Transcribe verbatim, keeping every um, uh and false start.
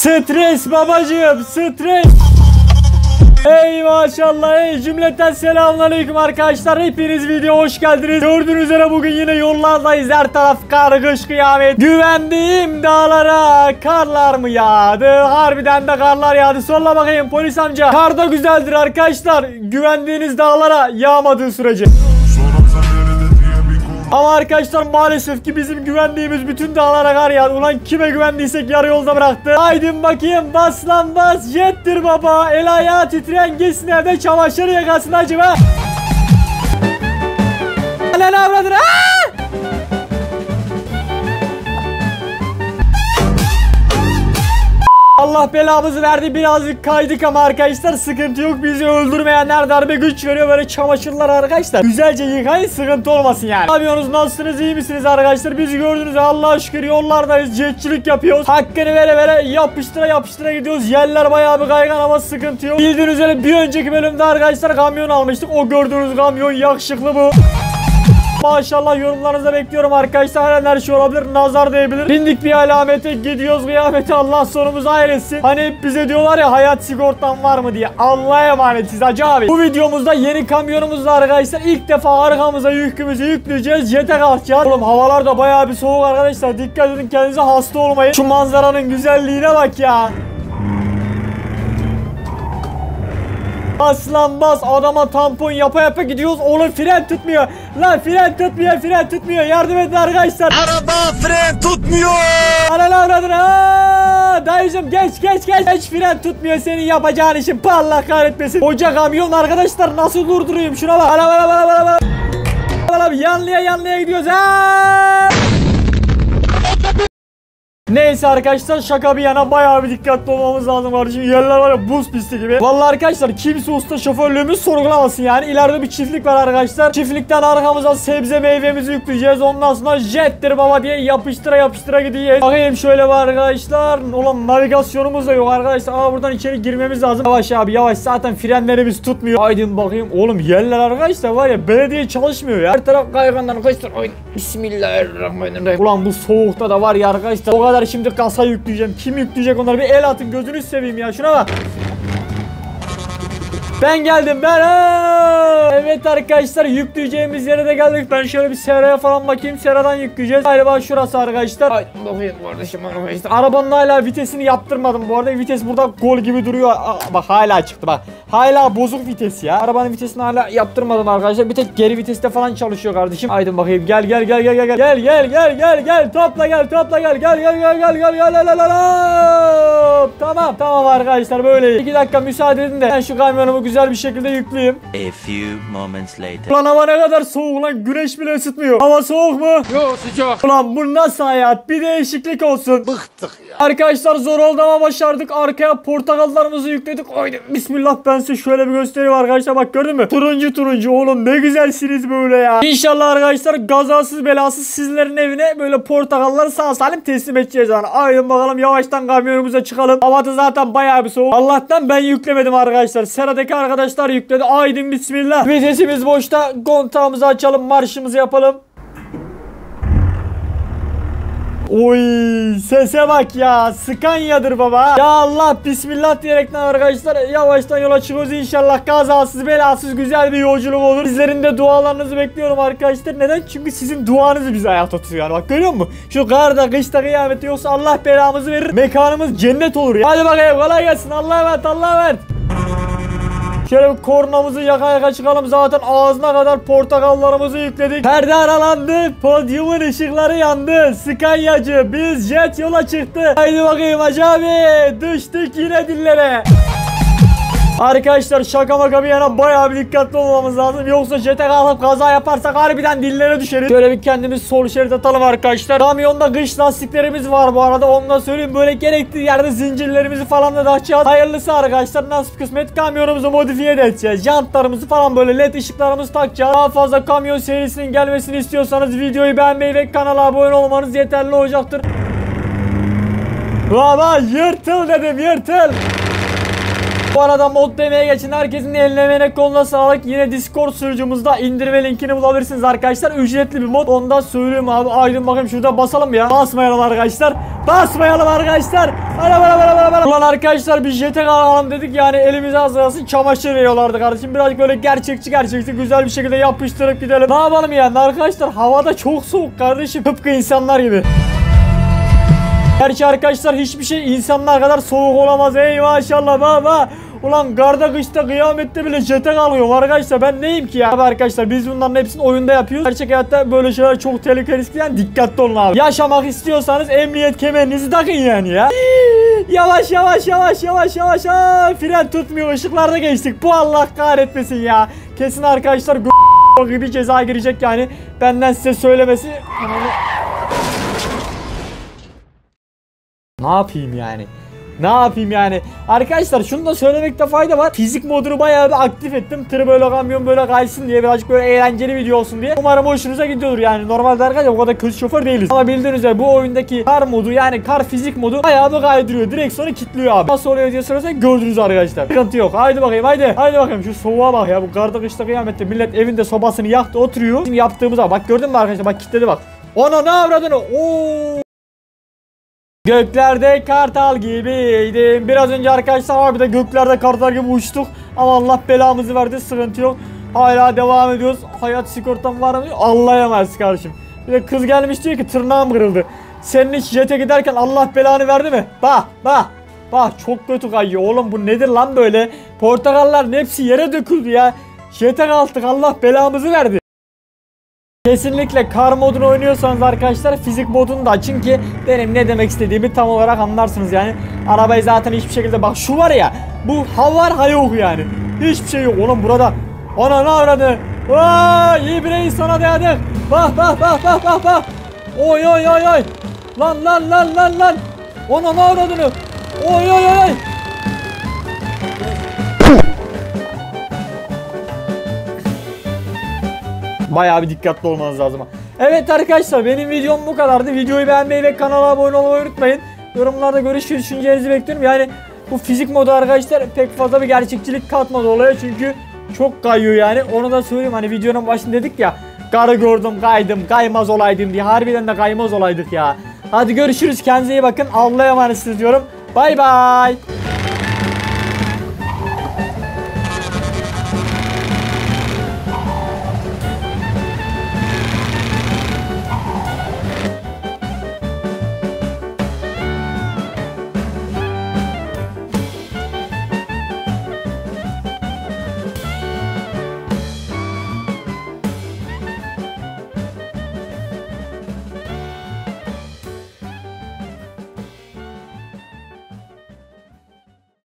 Stres babacığım, stres. Ey maşallah, ey cümleten selamünaleyküm arkadaşlar, hepiniz video hoş geldiniz. Gördüğünüz üzere bugün yine yollardayız, her taraf kar, kış, kıyamet. Güvendiğim dağlara karlar mı yağdı? Harbiden de karlar yağdı. Solla bakayım polis amca. Kar da güzeldir arkadaşlar, güvendiğiniz dağlara yağmadığı sürece. Ama arkadaşlar maalesef ki bizim güvendiğimiz bütün dağlara kar yağdı. Ulan kime güvendiysek yarı yolda bıraktı. Haydi bakayım, bas lan bas. Jettir baba. El ayağı titreyen gitsin evde çamaşır yakasın acaba. Lan avradın. Aaaa! Allah belamızı verdi, birazcık kaydık ama arkadaşlar sıkıntı yok, bizi öldürmeyenler darbe güç veriyor böyle çamaşırlar arkadaşlar. Güzelce yıkayın, sıkıntı olmasın yani. Ne yapıyorsunuz, nasılsınız, iyi misiniz arkadaşlar? Bizi gördünüz, Allah'a şükür yollardayız, jetçilik yapıyoruz. Hakkını vere vere yapıştıra yapıştıra gidiyoruz. Yerler bayağı bir kaygan ama sıkıntı yok. Bildiğiniz üzere bir önceki bölümde arkadaşlar kamyon almıştık. O gördüğünüz kamyon yakışıklı bu. Maşallah, yorumlarınızı bekliyorum arkadaşlar. Her şey olabilir, nazar değebilir. Bindik bir alamete, gidiyoruz kıyamete, Allah sonumuzu hayretsin. Hani hep bize diyorlar ya hayat sigortan var mı diye. Allah'a emanetiz hacı abi. Bu videomuzda yeni kamyonumuzla arkadaşlar ilk defa arkamıza yükümüzü yükleyeceğiz. Jete kalkacağız. Oğlum havalar da bayağı bir soğuk arkadaşlar. Dikkat edin, kendinize hasta olmayın. Şu manzaranın güzelliğine bak ya. Aslan bas, adama tampon yapa yapa gidiyoruz. Oğlum fren tutmuyor. Lan fren tutmuyor, fren tutmuyor. Yardım edin arkadaşlar. Araba fren tutmuyor. Ana avradın. Aaa dayıcım, geç geç geç. Hiç fren tutmuyor, senin yapacağın işin. Allah kahretmesin. Koca kamyon arkadaşlar, nasıl durdurayım şuna bak. Ana bana bana bana bana. Yanlıya yanlıya gidiyoruz. Aaaa. Neyse arkadaşlar, şaka bir yana bayağı bir dikkatli olmamız lazım kardeşim. Yerler var ya buz pisti gibi. Vallahi arkadaşlar kimse usta şoförlüğümüz sorgulamasın yani. İleride bir çiftlik var arkadaşlar. Çiftlikten arkamıza sebze meyvemizi yükleyeceğiz. Ondan sonra jettir baba diye yapıştıra yapıştıra gideceğiz. Bakayım şöyle var arkadaşlar. Ulan navigasyonumuz da yok arkadaşlar. Aa buradan içeri girmemiz lazım. Yavaş abi yavaş, zaten frenlerimiz tutmuyor. Haydi bakayım. Oğlum yerler arkadaşlar var ya, belediye çalışmıyor ya. Her taraf kaygandan arkadaşlar. Bismillahirrahmanirrahim. Ulan bu soğukta da var ya arkadaşlar. O kadar şimdi kasa yükleyeceğim. Kim yükleyecek onları? Bir el atın, gözünü seveyim ya. Şuna bak. Ben geldim ben. Ha! Evet arkadaşlar, yükleyeceğimiz yere de geldik. Ben şöyle bir seraya falan bakayım. Seradan yükleyeceğiz. Galiba şurası arkadaşlar. Ay bakayım kardeşim. Arabanın hala vitesini yaptırmadım bu arada. Vites burada gol gibi duruyor. Aa, bak hala çıktı bak. Hala bozuk vites ya. Arabanın vitesini hala yaptırmadım arkadaşlar. Bir tek geri viteste falan çalışıyor kardeşim. Haydi bakayım. Gel gel gel gel gel gel gel gel gel gel gel topla gel topla gel gel gel gel gel gel gel gel gel. Tamam tamam arkadaşlar, böyle. iki dakika müsaade edin de ben şu kamyonumu güzel bir şekilde yükleyeyim. A few moments later. Ulan hava ne kadar soğuk lan, güneş bile ısıtmıyor. Hava soğuk mu? Yok, sıcak. Ulan bu nasıl hayat? Bir değişiklik olsun. Bıktık ya. Arkadaşlar zor oldu ama başardık. Arkaya portakallarımızı yükledik. Haydi bismillah, ben size şöyle bir göstereyim arkadaşlar, bak gördün mü? Turuncu turuncu oğlum, ne güzelsiniz böyle ya. İnşallah arkadaşlar gazasız belasız sizlerin evine böyle portakalları sağ salim teslim edeceğiz yani. Haydi bakalım, yavaştan kamyonumuza çıkalım. Havada zaten bayağı bir soğuk. Allah'tan ben yüklemedim arkadaşlar. Seradaki arkadaşlar yükledi. Haydi bismillah. Vitesimiz boşta. Kontağımızı açalım, marşımızı yapalım. Oy sese bak ya, Scania'dır baba. Ya Allah, bismillah diyerekten arkadaşlar yavaştan yola çıkıyoruz. İnşallah kazasız belasız güzel bir yolculuk olur. Sizlerin de dualarınızı bekliyorum arkadaşlar. Neden? Çünkü sizin duanız bizi hayata tutuyor yani, bak görüyor musun? Şu karda kışta kıyameti yoksa Allah belamızı verir, mekanımız cennet olur ya. Hadi bakayım, kolay gelsin, Allah'a emanet, Allah'a emanet. Şöyle bir kornamızı yaka yaka çıkalım, zaten ağzına kadar portakallarımızı yükledik. Perde aralandı, podyumun ışıkları yandı. Scania'cı, biz jet yola çıktı. Haydi bakayım hacı abi, düştük yine dillere. Arkadaşlar şaka maka bir yana bayağı bir dikkatli olmamız lazım. Yoksa jete kalkıp kaza yaparsak harbiden dillere düşeriz. Şöyle bir kendimiz sol şerit atalım arkadaşlar. Kamyonda kış lastiklerimiz var bu arada. Onu da söyleyeyim, böyle gerektiği yerde zincirlerimizi falan da takacağız. Hayırlısı arkadaşlar, nasip kısmet kamyonumuzu modifiye de edeceğiz. Jantlarımızı falan böyle led ışıklarımızı takacağız. Daha fazla kamyon serisinin gelmesini istiyorsanız videoyu beğenmeyi ve kanala abone olmanız yeterli olacaktır. Baba yırtıl dedim, yırtıl. Bu arada mod demeye geçin. Herkesin eline emeğine koluna sağlık. Yine Discord sunucumuzda indirme linkini bulabilirsiniz arkadaşlar. Ücretli bir mod. Ondan söyleyeyim abi. Aydın bakayım şurada basalım ya. Basmayalım arkadaşlar. Basmayalım arkadaşlar. Hadi hadi hadi hadi hadi. Ulan arkadaşlar bir J T K alalım dedik yani elimize hazırlasın çamaşır veriyorlardı kardeşim. Birazcık böyle gerçekçi gerçekçi güzel bir şekilde yapıştırıp gidelim. Ne yapalım yani arkadaşlar, havada çok soğuk kardeşim. Tıpkı insanlar gibi. Gerçi arkadaşlar hiçbir şey insanlar kadar soğuk olamaz. Ey maşallah baba. Ulan garda kışta kıyamette bile J T K alıyorum arkadaşlar, ben neyim ki ya? Abi arkadaşlar biz bunların hepsini oyunda yapıyoruz. Gerçek hayatta böyle şeyler çok tehlikeli, riskli, dikkatli olun abi. Yaşamak istiyorsanız emniyet kemerinizi takın yani ya. Yavaş yavaş yavaş yavaş yavaş. Aa, fren tutmuyor, ışıklarda geçtik. Bu Allah kahretmesin ya. Kesin arkadaşlar gibi ceza girecek yani. Benden size söylemesi. Ne yapayım yani? Ne yapayım yani? Arkadaşlar şunu da söylemekte fayda var. Fizik modunu bayağı bir aktif ettim. Tır böyle kamyon böyle kaysın diye, birazcık böyle eğlenceli video olsun diye. Umarım hoşunuza gidiyordur yani. Normalde arkadaşlar o kadar kötü şoför değiliz. Ama bildiğiniz üzere bu oyundaki kar modu, yani kar fizik modu bayağı bir kaydırıyor. Direksiyonu kilitliyor abi. Nasıl oluyor diye sorarsan gördünüz arkadaşlar. Sıkıntı yok. Haydi bakayım haydi. Haydi bakayım şu soğuğa bak ya. Bu karda kışta kıyamette millet evinde sobasını yaktı oturuyor. Bizim yaptığımıza bak, gördün mü arkadaşlar? Bak kilitledi bak. Ona ne avradını? Oo. Göklerde kartal gibiydim. Biraz önce arkadaşlar harbiden göklerde kartal gibi uçtuk. Ama Allah belamızı verdi, sıkıntı yok. Hala devam ediyoruz. Hayat sigortam var mı? Allah'a emanet kardeşim. Bir de kız gelmiş diyor ki tırnağım kırıldı. Senin hiç jete giderken Allah belanı verdi mi? Bak bak. Bak çok kötü kayıyor oğlum, bu nedir lan böyle? Portakalların hepsi yere döküldü ya. Jete kaldık, Allah belamızı verdi. Kesinlikle kar modunu oynuyorsanız arkadaşlar fizik modunu da açın ki benim ne demek istediğimi tam olarak anlarsınız yani. Arabayı zaten hiçbir şekilde, bak şu var ya, bu ha var ha yok yani. Hiçbir şey yok oğlum burada. Ana ne avradı? Vay iyi bireyi sana dayadık. Bak bak bak bak bak bak. Oy oy oy oy. Lan lan lan lan lan. Ana ne avradını? Oy oy oy oy. Bayağı bir dikkatli olmanız lazım. Evet arkadaşlar benim videom bu kadardı. Videoyu beğenmeyi ve kanala abone olmayı unutmayın. Yorumlarda görüş ve düşüncelerinizi bekliyorum. Yani bu fizik modu arkadaşlar pek fazla bir gerçekçilik katmadı olaya. Çünkü çok kayıyor yani. Onu da söyleyeyim, hani videonun başında dedik ya. Karı gördüm kaydım, kaymaz olaydım diye. Harbiden de kaymaz olaydık ya. Hadi görüşürüz, kendinize iyi bakın. Allah'a emanetsiniz diyorum. Bay bay.